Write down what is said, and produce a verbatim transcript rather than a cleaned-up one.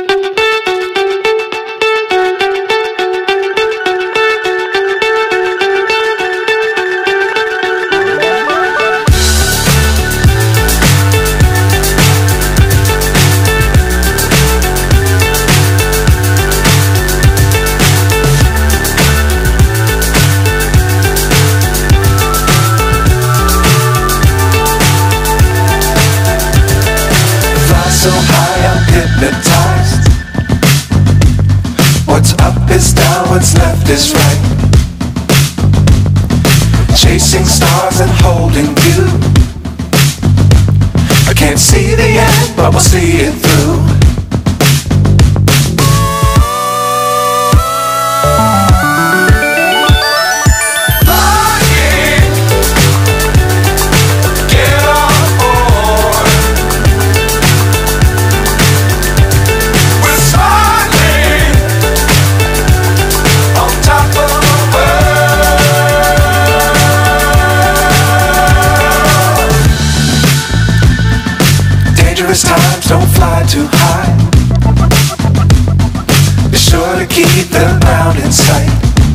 So high, I'm hypnotized. What's up is down, what's left is right. Chasing stars and holding you. I can't see the end, but we'll see it through. Times don't fly too high. Be sure to keep the ground in sight.